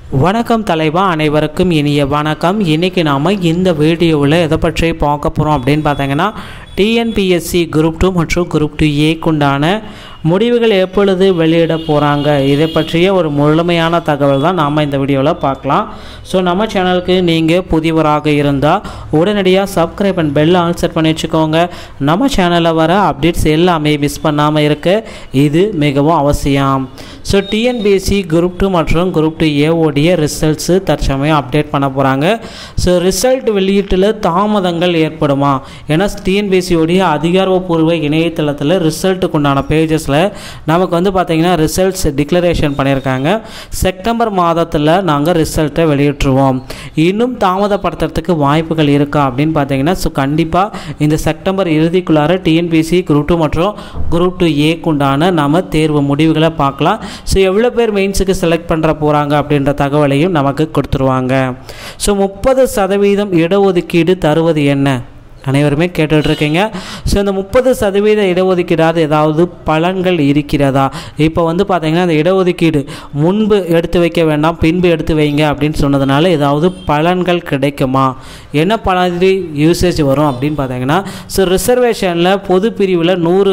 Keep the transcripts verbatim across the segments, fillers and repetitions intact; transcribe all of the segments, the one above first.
வணக்கம் தலைவா, அனைவருக்கும் இனிய வணக்கம். இன்றைக்கி நாம் இந்த வீடியோவில் எதை பற்றி பார்க்க போகிறோம் அப்படின்னு பார்த்தீங்கன்னா, டிஎன்பிஎஸ்சி குரூப் டூ மற்றும் குரூப் டூ ஏக்குண்டான முடிவுகள் எப்பொழுது வெளியிட போகிறாங்க, இதை பற்றிய ஒரு முழுமையான தகவல் தான் நாம் இந்த வீடியோவில் பார்க்கலாம். ஸோ நம்ம சேனலுக்கு நீங்கள் புதியவராக இருந்தால் உடனடியாக subscribe and bell all set பண்ணி வச்சுக்கோங்க. நம்ம சேனலில் வர அப்டேட்ஸ் எல்லாமே மிஸ் பண்ணாமல் இருக்க இது மிகவும் அவசியம். ஸோ டிஎன்பிஎஸ்சி குரூப் டூ மற்றும் குரூப் டூ ஏவோடைய ரிசல்ட்ஸு தற்சமயம் அப்டேட் பண்ண போகிறாங்க. ஸோ ரிசல்ட் வெளியீட்டில் தாமதங்கள் ஏற்படுமா? ஏன்னா டிஎன்பிஎஸ்சியோடைய அதிகாரப்பூர்வ இணையதளத்தில் ரிசல்ட்டுக்கு உண்டான பேஜஸில் நமக்கு வந்து பார்த்திங்கன்னா ரிசல்ட்ஸ் டிக்ளரேஷன் பண்ணியிருக்காங்க. செப்டம்பர் மாதத்தில் நாங்கள் ரிசல்ட்டை வெளியிட்டுருவோம். இன்னும் தாமதப்படுத்துறதுக்கு வாய்ப்புகள் இருக்கா அப்படின்னு பார்த்தீங்கன்னா, ஸோ கண்டிப்பாக இந்த செப்டம்பர் இறுதிக்குள்ளார டிஎன்பிஎஸ்சி குரூப் டூ மற்றும் குரூப் டூ ஏக்குண்டான நம்ம தேர்வு முடிவுகளை பார்க்கலாம். ஸோ எவ்வளோ பேர் மெயின்ஸுக்கு செலக்ட் பண்ணுற போகிறாங்க அப்படின்ற தகவலையும் நமக்கு கொடுத்துருவாங்க. ஸோ முப்பது சதவீதம் இடஒதுக்கீடு தருவது என்ன அனைவருமே கேட்டுட்ருக்கீங்க. ஸோ இந்த முப்பது சதவீத இடஒதுக்கீடாவது ஏதாவது பலன்கள் இருக்கிறதா? இப்போ வந்து பார்த்திங்கன்னா அந்த இடஒதுக்கீடு முன்பு எடுத்து வைக்க வேண்டாம், பின்பு எடுத்து வைங்க அப்படின்னு சொன்னதுனால ஏதாவது பலன்கள் கிடைக்குமா? என்ன பலன் யூசேஜ் வரும் அப்படின்னு பார்த்தீங்கன்னா, ஸோ ரிசர்வேஷனில் பொது பிரிவில் நூறு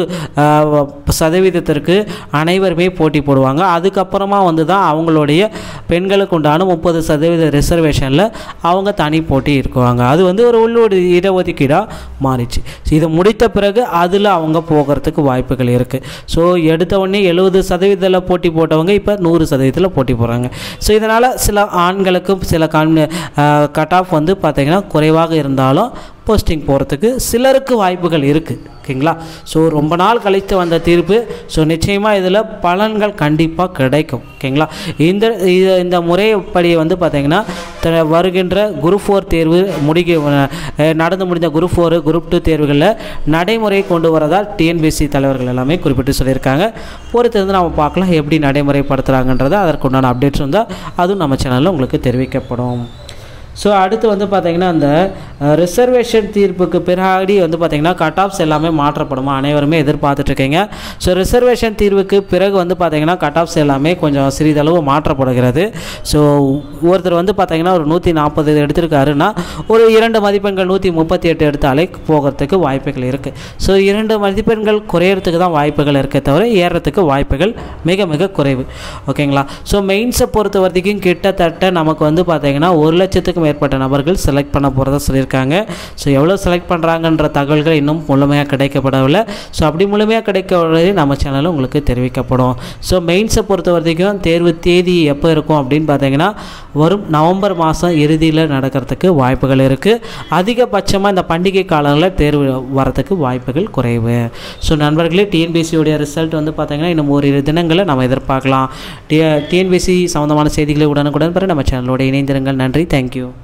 சதவீதத்திற்கு அனைவருமே போட்டி போடுவாங்க. அதுக்கப்புறமா வந்து தான் அவங்களுடைய பெண்களுக்கு உண்டான முப்பது சதவீத ரிசர்வேஷனில் அவங்க தனி போட்டி இருக்குவாங்க. அது வந்து ஒரு உள்ளூர் இடஒதுக்கீடாக மாறிச்சு. இதை முடித்த பிறகு அதில் அவங்க போகிறதுக்கு வாய்ப்புகள் இருக்குது. ஸோ எடுத்த உடனே எழுபது சதவீதத்தில் போட்டி போட்டவங்க இப்போ நூறு சதவீதத்தில் போட்டி போடுறாங்க. ஸோ இதனால் சில ஆண்களுக்கும் சில கண் கட் ஆஃப் வந்து பார்த்திங்கன்னா குறைவாக இருந்தாலும் போஸ்டிங் போகிறதுக்கு சிலருக்கு வாய்ப்புகள் இருக்குது. ஓகேங்களா? ஸோ ரொம்ப நாள் கழித்து வந்த தீர்ப்பு. ஸோ நிச்சயமாக இதில் பலன்கள் கண்டிப்பாக கிடைக்கும். ஓகேங்களா? இந்த இந்த முறைப்படி வந்து பார்த்திங்கன்னா வருகின்ற குரூப் ஃபோர் தேர்வு முடிக்க நடந்து முடிந்த குரூப் ஃபோரு குரூப் டூ தேர்வுகளில் நடைமுறை கொண்டு வரதால் டிஎன்பிஎஸ்சி தலைவர்கள் எல்லாமே குறிப்பிட்டு சொல்லியிருக்காங்க. பொறுத்திருந்து நம்ம பார்க்கலாம் எப்படி நடைமுறைப்படுத்துகிறாங்கன்றதை. அதற்குண்டான அப்டேட்ஸ் வந்தால் அதுவும் நம்ம சேனலில் உங்களுக்கு தெரிவிக்கப்படும். ஸோ அடுத்து வந்து பார்த்திங்கன்னா அந்த ரிசர்வேஷன் தீர்ப்புக்கு பின்னாடி வந்து பார்த்திங்கன்னா கட் ஆஃப்ஸ் எல்லாமே மாற்றப்படுமா அனைவருமே எதிர்பார்த்துட்ருக்கீங்க. ஸோ ரிசர்வேஷன் தீர்வுக்கு பிறகு வந்து பார்த்திங்கன்னா கட் ஆஃப்ஸ் எல்லாமே கொஞ்சம் சிறிதளவு மாற்றப்படுகிறது. ஸோ ஒருத்தர் வந்து பார்த்திங்கன்னா ஒரு நூற்றி நாற்பது எடுத்திருக்காருன்னா ஒரு இரண்டு மதிப்பெண்கள் நூற்றி முப்பத்தி எட்டு எடுத்தாலே போகிறதுக்கு வாய்ப்புகள் இருக்குது. ஸோ இரண்டு மதிப்பெண்கள் குறையிறதுக்கு தான் வாய்ப்புகள் இருக்கே தவிர ஏறுறதுக்கு வாய்ப்புகள் மிக மிக குறைவு. ஓகேங்களா? ஸோ மெயின்ஸை பொறுத்த வரைக்கும் கிட்டத்தட்ட நமக்கு வந்து பார்த்திங்கன்னா ஒரு லட்சத்துக்கு மேற்பட்ட நபர்கள் செலக்ட் பண்ண போகிறதா சொல்லியிருக்காங்க. ஸோ எவ்வளோ செலக்ட் பண்ணுறாங்கன்ற தகவல்கள் இன்னும் முழுமையாக கிடைக்கப்படவில்லை. ஸோ அப்படி முழுமையாக கிடைக்கவில்லை நம்ம சேனலில் உங்களுக்கு தெரிவிக்கப்படும். ஸோ மெயின்ஸை பொறுத்த வரைக்கும் தேர்வு தேதி எப்போ இருக்கும் அப்படின்னு பார்த்தீங்கன்னா வரும் நவம்பர் மாதம் இறுதியில் நடக்கிறதுக்கு வாய்ப்புகள் இருக்குது. அதிகபட்சமாக இந்த பண்டிகை காலங்களில் தேர்வு வரத்துக்கு வாய்ப்புகள் குறைவு. ஸோ நண்பர்களே, டிஎன்பிஎஸ்சியோடைய ரிசல்ட் வந்து பார்த்திங்கன்னா இன்னும் ஓரிரு தினங்களை நம்ம எதிர்பார்க்கலாம். டி டிஎன்பிஎஸ்சி சம்மந்தமான செய்திகளை உடனுக்குடன் பெற நம்ம சேனலோட இணைந்திருங்கள். நன்றி. தேங்க்யூ.